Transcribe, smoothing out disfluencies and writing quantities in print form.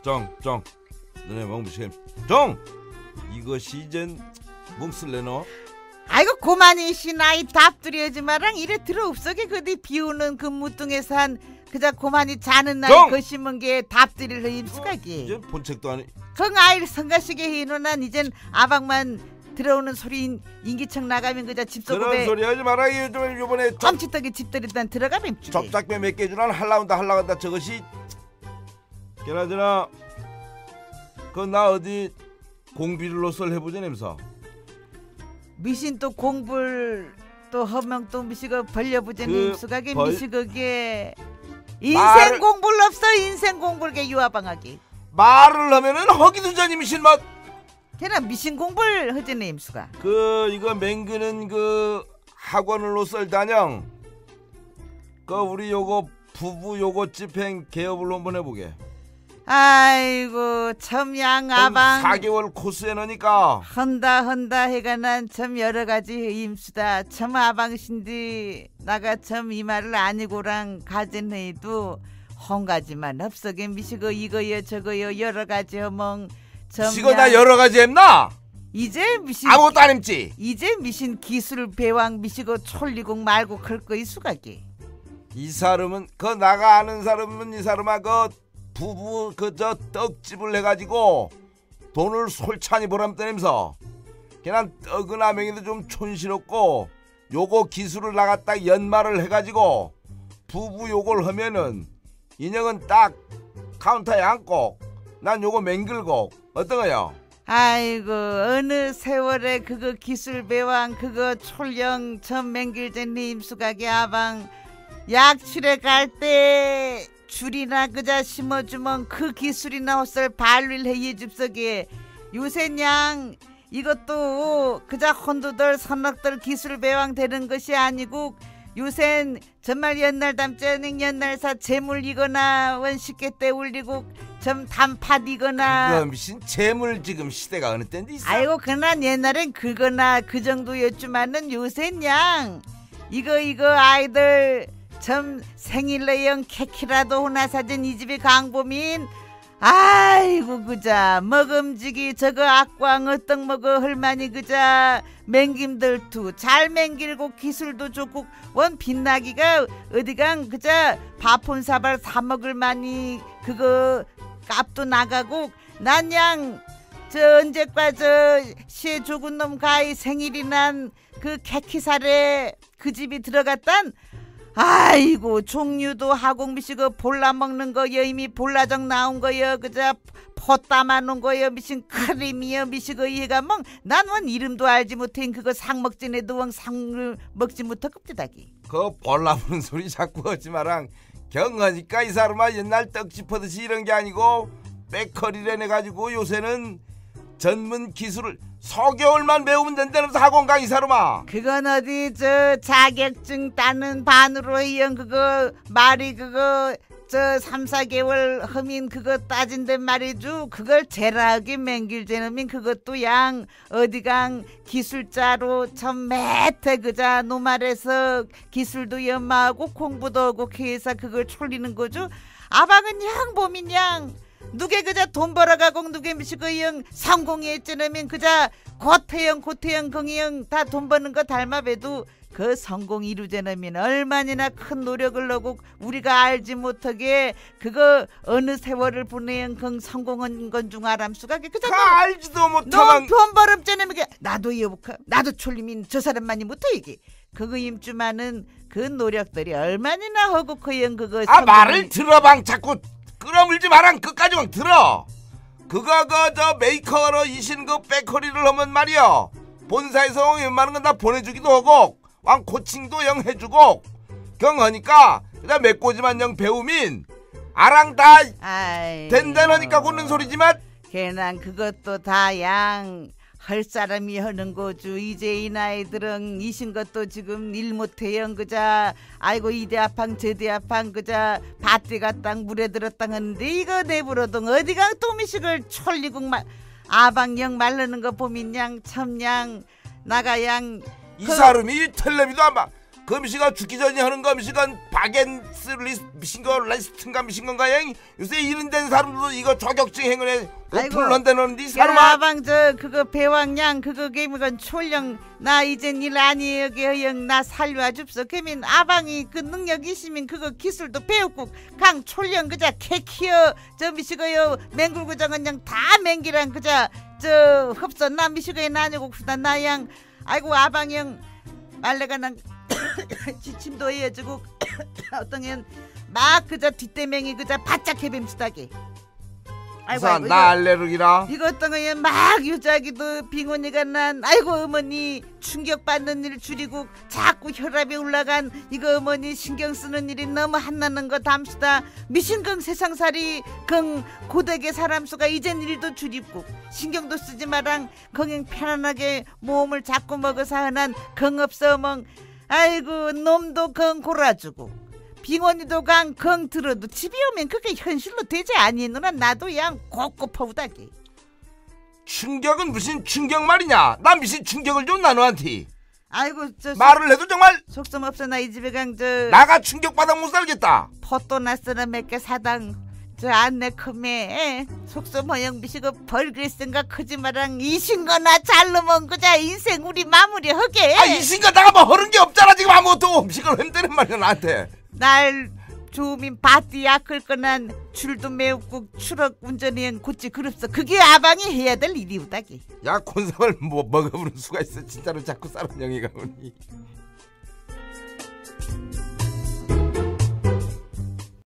정 너네 멍부심 정 이것이 이젠 뭉쓸래너. 아이고 고만이 시나이 답들여지 마랑 이래 들어옵서게 그디 비오는 그 무뚱에서 한 그자 고만이 자는 날 거 심은 게 답들일 힘수가기. 이제 본책도 아니. 그 아이를 성가시게 해놓은 이젠 아방만 들어오는 소리 인기청 나가면 그자 집소급에 그런 소리 하지 마라. 요번에 깜찍하게 집들 일단 들어가면 접작배 몇 개 주란 할라온다 저것이. 그나저나 그 나 어디 공비를로설 해보자 냄새. 미신 또 공불 또 허명 또 미시고 벌려보자니 입수가게 미시거게 인생 공불 없어. 인생 공불게 유아방하기 말을 하면은 허기도 전이 미신 맛. 걔나 미신 공불 허전해 임수가. 그 이거 맹그는 그 학원으로 썰 다녀. 그 우리 요거 부부 요거 집행 개업을 한번 해보게. 아이고 참 양아방 4개월 코스에 넣으니까 헌다 해가 난 참 여러가지 임수다. 참 아방신디 나가 참 이 말을 아니고랑 가진해도 헝가지만 없어게 미시고 이거여 저거여 여러가지 허멍 지거 나 여러가지 했나? 이제 미신 아무것도 안 했지. 이제 미신 기술 배왕 미시고 촐리공 말고 클거 이수가기. 이 사람은 그 나가 아는 사람은 이 사람아 그 부부 그 저 떡집을 해가지고 돈을 솔찬히 보람떠면서 그냥 떡이나 맹이도 좀 촌스럽고 요거 기술을 나갔다 연말을 해가지고 부부 요걸 하면은 인형은 딱 카운터에 앉고 난 요거 맹글고 어떤 거요? 아이고 어느 세월에 그거 기술 배왕 그거 촐령 전 맹길전 임수가게 아방 약출에 갈 때 줄이나 그자 심어주면 그 기술이나 헛설 발릴 해예 줍석에 요새냥 이것도 그자 혼두들 선악들 기술 배왕 되는 것이 아니고 요샌 정말 옛날 담자는 옛날사 재물이거나 원식계 때 울리고 좀 단팥이거나 그거 미신 재물 지금 시대가 어느 때인데 있어? 아이고 그난 옛날엔 그거나 그 정도였지만은 요샌 양 이거 아이들 좀 생일내영 케키라도 하나 사준 이 집이 강보민 아이고 그자 먹음직이 저거 악광 어떡 먹어 헐마니 그자 맹김들투 잘 맹길고 기술도 좋고 원 빛나기가 어디강 그자 밥혼사발 사 먹을마니 그거 값도 나가고 난 양 저 언제까 저 시에 죽은 놈 가이 생일이 난 그 케키살에 그 집이 들어갔단 아이고 종류도 하공미시고 볼라 먹는 거여 이미 볼라정 나온 거여 그저 포 담아놓은 거여 미신 크림이여 미시고 얘가 멍난 원 이름도 알지 못한 그거 상 먹진 애도 원 상을 먹지 못하 급대다기. 그 볼라 부는 소리 자꾸 하지 마랑 경하니까 이 사람아 옛날 떡집 하듯이 이런 게 아니고 백커리를 해가지고 요새는 전문 기술을 서개월만 배우면 된다면서 학원 가 이 사람아. 그건 어디 저 자격증 따는 반으로 이형 그거 말이 그거 저 3, 4개월 허민 그거 따진단 말이죠. 그걸 제라하게 맹길제놈인 그것도 양 어디강 기술자로 참 매태 그자 노말에서 기술도 연마하고 공부도 하고 해서 그걸 촐리는 거죠. 아방은 양 봄인 양 누게 그자 돈 벌어가고 누게 미시고 형 성공했잖으면 그자 고태형 긍이형 다 돈 버는 거 닮아봬도 그 성공 이루자면 얼마나 큰 노력을 하고 우리가 알지 못하게 그거 어느 세월을 보내는 그 성공한 건 중 아람수가 그자 알지도 못하면 돈 벌었잖으면 나도 여보카 나도 촐림인 저 사람만이 못해 이게 그거 임주만은 그 노력들이 얼마나 하고 그형 그거 말을 들어방 자꾸 끌어물지 마랑 끝까지만 들어. 그거 저 메이커로 이신 그 베커리를 하면 말이야 본사에서 웬만한 건 다 보내주기도 하고 왕 코칭도 영 해주고 경하니까 그다음 메꼬지만 영 배우민 아랑 다 된다니까 꽂는 소리지만 걔난 그것도 다 양 할 사람이 하는 거죠. 이제 이 나이들은 이신 것도 지금 일 못해요 그자 아이고 이대 아팡 저대 아팡 그자 밭에 갔당 물에 들었당 하는데 이거 내부러동 어디가 또 미식을 촐리국 아방영 말르는 거 보면 양 참양 나가 양 이 사람이 텔레비도 안 봐. 금시가 죽기 전에 하는 금시간 바겐스리신거 레스트인가 미신 건가 양 요새 이런 된 사람도 이거 저격증 행운에 오픈한다는 니 사람아. 야방 저 그거 배왕양 그거 개미건 촐령 나 이젠 일 아니에게 허영 나 살려와 줍소. 개민 아방이 그 능력 있으면 그거 기술도 배웠고 강 촐령 그자 캐키어 저 미시고요 맹굴고 정은양 다 맹기랑 그자 저 흡서 나 미시고에 나녀고 그다 나양 아이고 아방형 말레가 난 지침도 해가지고 어떤 막 그저 뒷대맹이 그저 바짝 해뱀수다게. 아이고 우선 나 알레르기라. 이거 어떤 거야 막 유자기도 빙원이가 난 아이고 어머니 충격받는 일 줄이고 자꾸 혈압이 올라간 이거 어머니 신경 쓰는 일이 너무 한나는 거 담시다. 미신경 세상살이 경 고되게 사람 수가 이젠 일도 줄이고 신경도 쓰지 마랑 건강 편안하게 몸을 자꾸 먹어서 하난 경 없어 멍. 아이고 놈도 경 골아주고 빙원이도 경 들어도 집에 오면 그게 현실로 되지 아니누나 나도 양 곱곱하우다게. 충격은 무슨 충격 말이냐. 난 무슨 충격을 줘 나너한테. 아이고 저 말을 해도 정말 속셈 없어. 나 이 집에 저 나가 충격받아 못 살겠다. 포도 나스나 몇 개 사당 저 안내 컴에 속셈 허영 비시고 벌글 생각 크지 마랑 이신거나 잘로 먹고자 인생 우리 마무리 하게. 아 이신가 나가 뭐 허른 게 없잖아 지금 아무것도. 음식을 흔드는 말이야 나한테. 날 주민 바띠 약을 거난 줄도 매우고 추럭 운전이엔 곧지 그럽소. 그게 아방이 해야 될 일이우다기. 야 콘삼을 뭐 먹어보는 수가 있어. 진짜로 자꾸 사람 영이가 오니.